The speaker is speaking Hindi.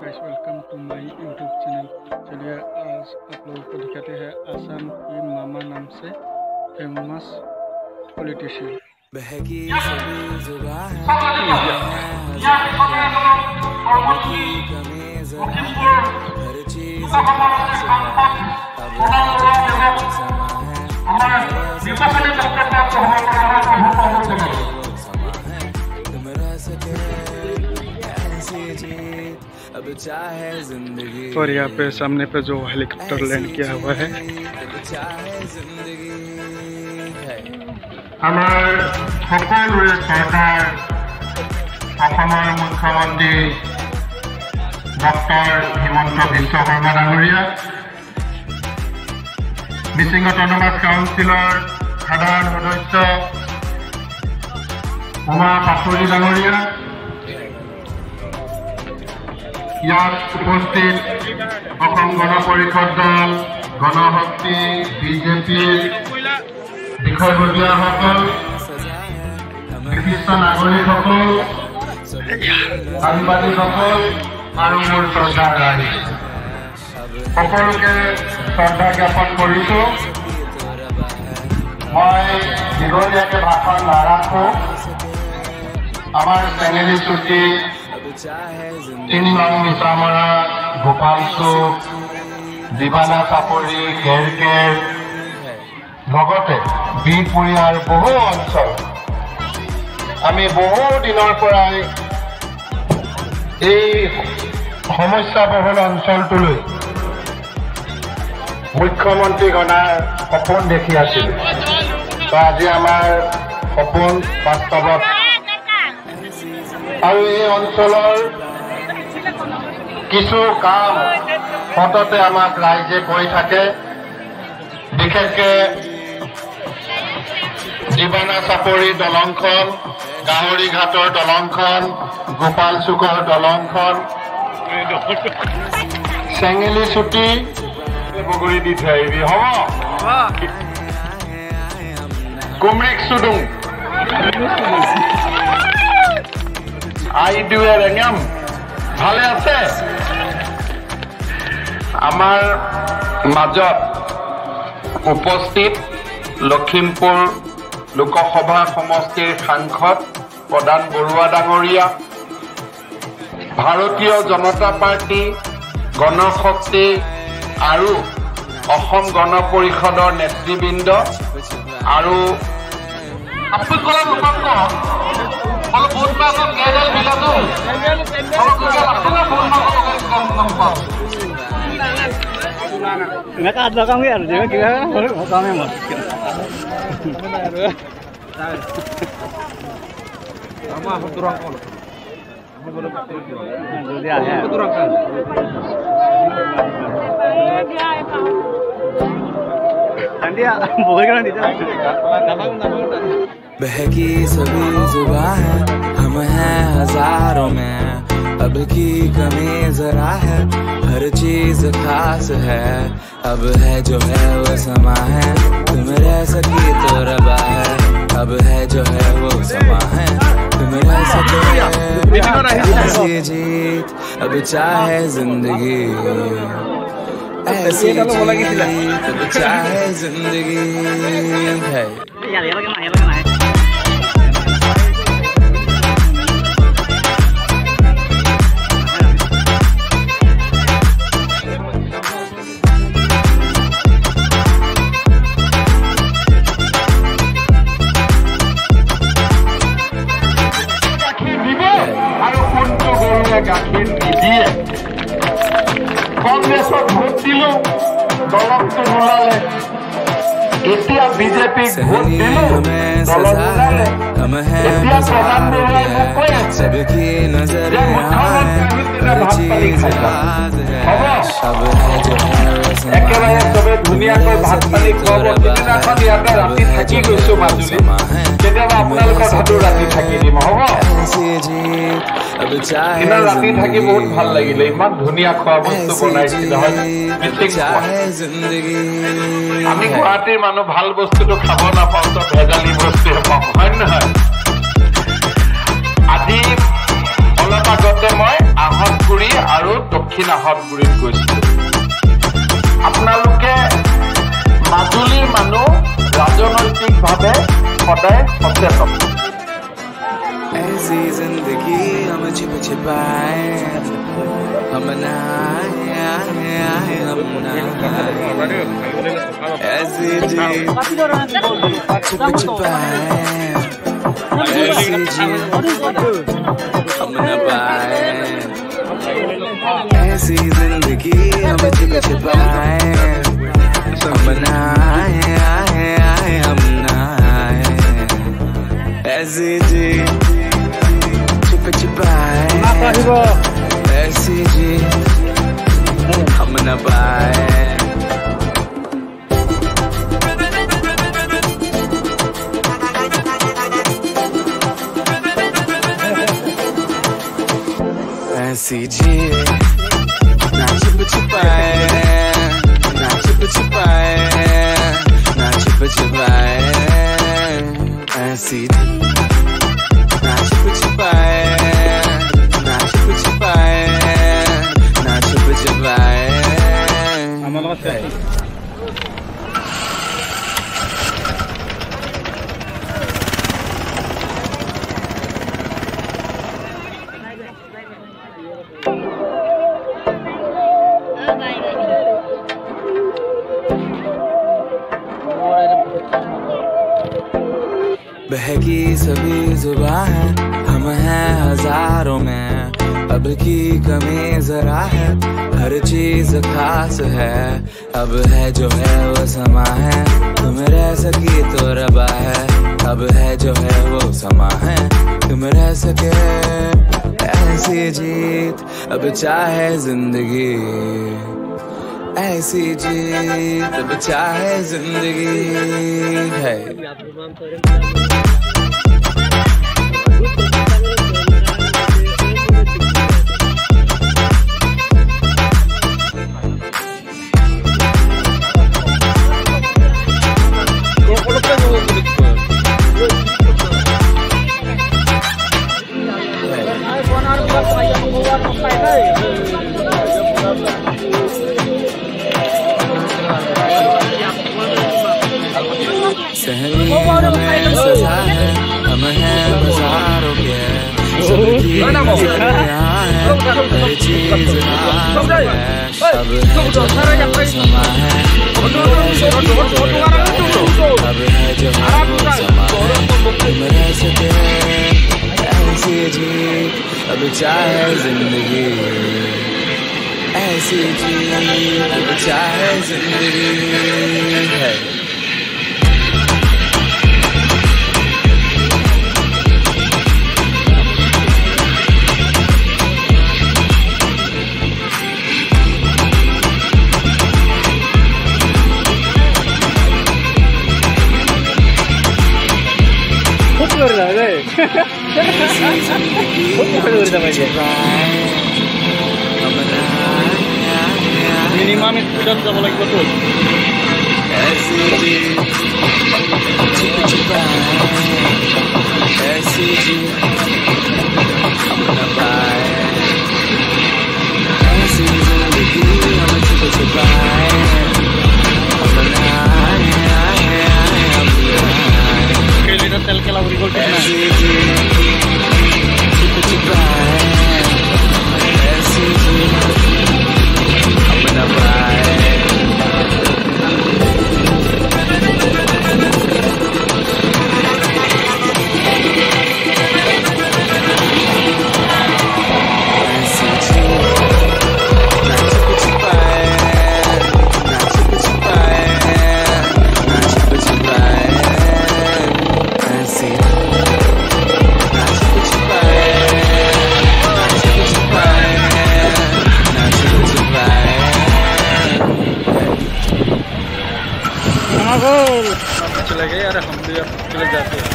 Guys welcome to my YouTube channel. चलिए आज आप लोगों को दिखाते हैं आसाम की मामा नाम से फेमस पॉलिटिशियन। और यहाँ पे सामने पे जो हेलीकॉप्टर लैंड किया हुआ है हमारे সকলোৰে চৰকাৰ অসমৰ মুখ্যমন্ত্ৰী ডক্টৰ হিমন্ত বিশ্ব শৰ্মা ডাঙৰীয়া, মিচিং অট'নমাছ কাউন্সিলৰ সাধাৰণ সদস্য উমা পাচলি ডাঙৰীয়া, ইয়াত উপস্থিত অসম গণ পৰিষদ দল, গণশক্তি, বিজেপিৰ বিষয়ববীয়াসকল, বিশিষ্ট নাগৰিকসকল, সাংবাদিকসকল আৰু মোৰ শ্ৰদ্ধাৰ ৰাইজ, সকলোকে শ্ৰদ্ধা জ্ঞাপন কৰিছোঁ। মই দীঘলীয়াকে ভাষণ নাৰাখোঁ। আমাৰ চেঙেলী চুটি 3 নং মিছামৰা, গোপাল চুক, দিবানা চাপৰি, কেৰকেৰ লগতে বিহপুৰীয়াৰ বহু অঞ্চল আমি বহু দিনৰ পৰাই এই সমস্যাবহুল অঞ্চলটোলৈ মুখ্যমন্ত্ৰীগণাৰ সপোন দেখি আছিলোঁ। আজি আমাৰ সপোন বাস্তৱত আৰু এই অঞ্চলৰ কিছু কাম সততে আমাক ৰাইজে কৈ থাকে। বিশেষকৈ দিবানা চাপৰি দলংখন, গাহৰিঘাটৰ দলংখন, গোপাল চুকৰ দলংখন, চেঙেলী চুটি বগৰী দি থৈ আহিবি হ'ব। কুমৰিক চুডুং আইডিউৱে ৰেঙাম ভালে আছে। আমাৰ মাজত উপস্থিত লখিমপুৰ লোকসভা সমষ্টিৰ সাংসদ প্ৰধান বৰুৱা ডাঙৰীয়া, ভাৰতীয় জনতা পাৰ্টি, গণশক্তি আৰু অসম গণ পৰিষদৰ নেতৃবৃন্দ আৰু mereka ada belakang ya, jangan kira belakangnya mas. Sama turang kol. Dia ya. Turang kan. Dia boleh kan di sana. बहकी सभी जुबां है, हम हैं हजारों में, अब की कमी जरा है, हर चीज खास है, अब है जो है वो समा है, तुम रह सकी तो रबा है, अब है जो है वो समा है, तुम रह सके ऐसी जीत, अब चाहे जिंदगी ऐसी जीत, अब चाहे जिंदगी है। গাখীৰ নিদিয়ে, কংগ্ৰেছক ভোট দিলো, দলকটো নোলালে, এতিয়া বিজেপিক ভোট দিলো, দল নোলালে, এতিয়া প্ৰধান বৰুৱাই মোক কৈ আছে যে মুখ্যমন্ত্ৰী ভাত পানী খাইছা হ'ব, একেবাৰে চবে ধুনীয়াকৈ ভাত পানী খুৱাব। সিদিনাখন ইয়াতে ৰাতি থাকি গৈছো মাজুলী, কেতিয়াবা আপোনালোকৰ ঘৰতো ৰাতি থাকি দিম হ'ব। ইমান ৰাতি থাকি বহুত ভাল লাগিলে, ইমান ধুনীয়া খোৱা বস্তু বনাইছিল হয়। আমি গুৱাহাটীৰ মানুহ ভাল বস্তুটো খাব নাপাওঁ, চব ভেজালি বস্তুহে পাওঁ হয় নহয়। আজি অলপ আগতে মই আহতগুৰি আৰু नमस्ते सब। ऐसी जिंदगी हम छिप छिपाए, हम नहाए आए हम नहाए, ऐसी जी छिप छिपाए, ऐसी जी हम न पाए, ऐसी जिंदगी हम छिप छिपाए, हम नहाए आए हम नहाए, ऐसी जी छिपाए, ऐसी जी हम न पाए। ऐसी जी ना छिप छिपाए, ना छिप छिपाए, ना छिप छिपाए, ऐसी ना छिप छिपाए, ना छिप छिपाए, ना छिप छिपाए। बहकी सभी जुबां है, हम हैं हजारों में, अब की कमी जरा है, हर चीज खास है, अब है जो है वो समा है, तुम रह सकी तो रबा है, अब है जो है वो समा है, तुम रह सके, ऐसी जीत अब चाहे जिंदगी, ऐसी जीत अब चाहे जिंदगी है। सहनी हमें सजा है, हम हैं बाजारों के, सबकी यहाँ है, हर चीज हाथ है, अब है जो है वो समा है, अब है जो है वो समा है, तुम रह सके, ऐसी जी अब चाहे जिंदगी, ऐसी जी अब चाहे जिंदगी है। Minimum speed যাব লাগিব তো তেল কেলা উড়ি গল चले गए यार, हम भी चले जाते हैं।